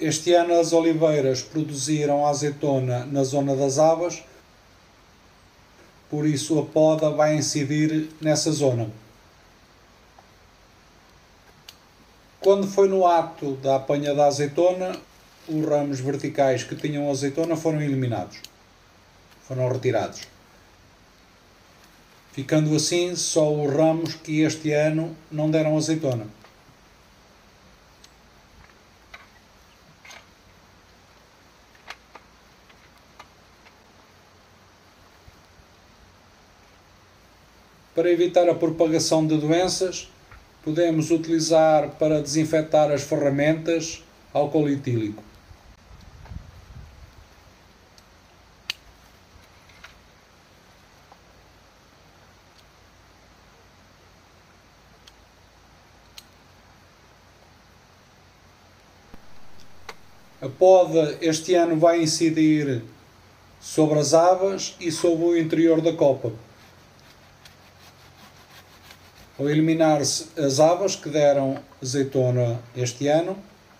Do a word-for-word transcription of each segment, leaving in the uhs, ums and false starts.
Este ano as oliveiras produziram azeitona na zona das Avas, por isso a poda vai incidir nessa zona. Quando foi no ato da apanha da azeitona, os ramos verticais que tinham azeitona foram eliminados, foram retirados, ficando assim só os ramos que este ano não deram azeitona. Para evitar a propagação de doenças, podemos utilizar para desinfetar as ferramentas álcool etílico. A poda este ano vai incidir sobre as avas e sobre o interior da copa. Ao eliminar-se as avas que deram azeitona este ano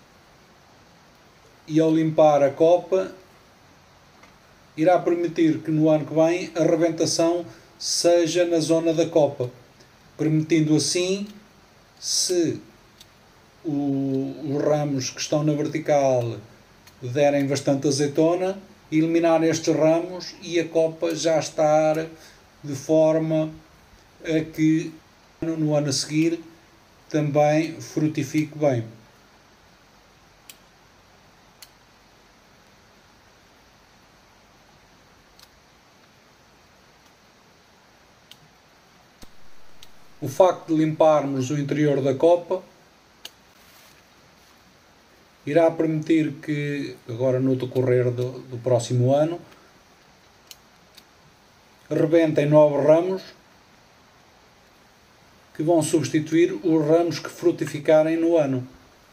e ao limpar a copa, irá permitir que no ano que vem a rebentação seja na zona da copa, permitindo assim, se o, os ramos que estão na vertical derem bastante azeitona, eliminar estes ramos e a copa já estar de forma a que no ano a seguir também frutifique bem. O facto de limparmos o interior da copa irá permitir que, agora no decorrer do, do próximo ano, rebentem novos ramos que vão substituir os ramos que frutificarem no ano.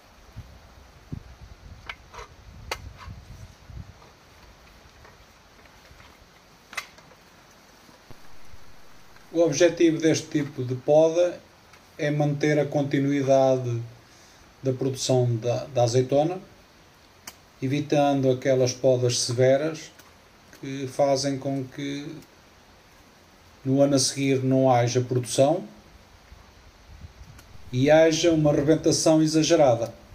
O objetivo deste tipo de poda é manter a continuidade da produção da, da azeitona, evitando aquelas podas severas que fazem com que no ano a seguir não haja produção e haja uma rebentação exagerada.